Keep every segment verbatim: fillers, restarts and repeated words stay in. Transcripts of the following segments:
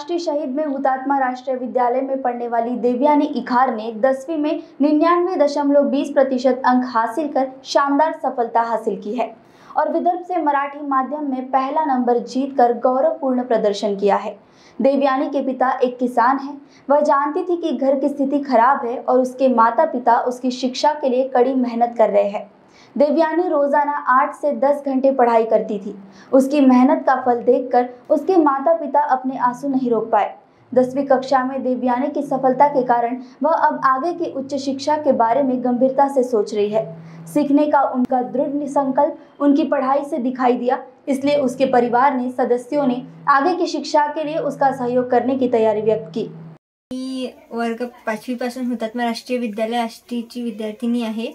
राष्ट्रीय शहीद में हुतात्मा राष्ट्रीय विद्यालय में पढ़ने वाली देवयानी इखार ने दसवीं में निन्यानवे दशमलव बीस प्रतिशत अंक हासिल कर शानदार सफलता हासिल की है और विदर्भ से मराठी माध्यम में पहला नंबर जीतकर गौरवपूर्ण प्रदर्शन किया है। देवयानी के पिता एक किसान हैं। वह जानती थी कि घर की स्थिति खराब है और उसके माता पिता उसकी शिक्षा के लिए कड़ी मेहनत कर रहे हैं। देवयानी रोजाना आठ से दस घंटे पढ़ाई करती थी। उसकी मेहनत का फल देखकर उसके माता पिता अपने आंसू नहीं रोक पाए। दसवीं कक्षा में देवयानी की सफलता के कारण वह अब आगे की उच्च शिक्षा के बारे में गंभीरता से सोच रही है। सीखने का उनका दृढ़ संकल्प उनकी पढ़ाई से दिखाई दिया, इसलिए उसके परिवार ने सदस्यों ने आगे की शिक्षा के लिए उसका सहयोग करने की तैयारी व्यक्त की। मी वर्ग पाचवी पासून हुतात्मा राष्ट्रीय विद्यालय आष्टीची विद्यार्थिनी आहे।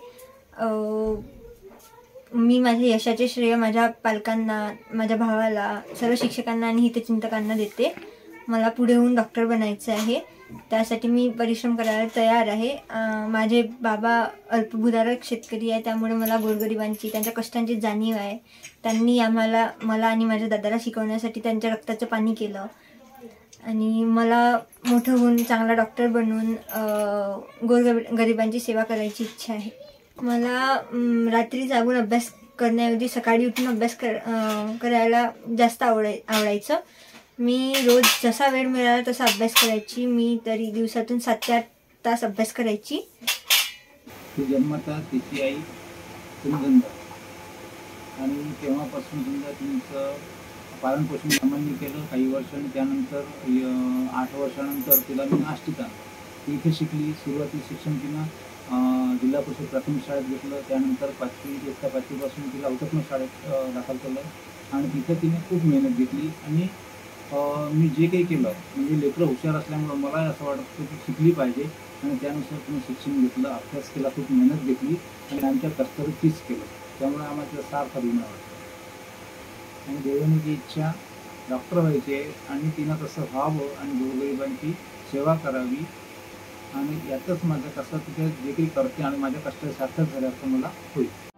मी माझे यशाचे श्रेय माझ्या पालकांना, माझ्या भावाला, सर्व शिक्षकांना आणि हितचिंतकांना देते। मला पुढे होऊन डॉक्टर बनायचे आहे, त्यासाठी मी परिश्रम करायला तयार आहे। माझे बाबा अल्पभूधारक शेतकरी आहे, त्यामुळे मला गोरगरिबांची, त्यांच्या कष्टांची जाणीव आहे। त्यांनी आम्हाला मला आणि माझ्या दादाला शिकवण्यासाठी त्यांच्या रक्ताचं पाणी केलं आणि मला मोठं होऊन चांगला डॉक्टर बनून गोरगरिबांची सेवा करायची इच्छा आहे। मला रात्री जागून अभ्यास करण्याऐवजी सकाळी उठून अभ्यास कर करायला जास्त आवडाय आवडायचं। मी रोज जसा वेळ मिळाला तसा अभ्यास करायची। मी तरी दिवसातून सात ते आठ तास अभ्यास करायची। जन्मता तिची आई सुंदर आणि तेव्हापासून सुद्धा तिचं पालन पोषण सामान्य केलं काही वर्षांनी। त्यानंतर आठ वर्षानंतर तिला मी आष्टीत आणलं। इथे शिकली। सुरुवाती शिक्षण तिनं जिल्हा परिषद प्राथमिक शाळेत घेतलं। त्यानंतर पाचवी इयत्ता पाचवीपासून तिला हुतात्मा शाळेत दाखल केलं आणि तिथे तिने खूप मेहनत घेतली आणि मी जे काही केलं म्हणजे लेकरं हुशार असल्यामुळं मला असं वाटतं की शिकली पाहिजे आणि त्यानुसार तिने शिक्षण घेतलं, अभ्यास केला, खूप मेहनत घेतली आणि आमच्या कष्टाचं तीच केलं। त्यामुळे आम्हाला त्याचा सार्थ अभिमान वाटतो आणि देवयानीची इच्छा डॉक्टर व्हायची आणि तिनं तसं व्हावं आणि गोरगरिबांची सेवा करावी आणि यातच माझ्या कष्टाचं जे काही करते आणि माझ्या कष्टाचे सार्थक झाले असं मला होईल।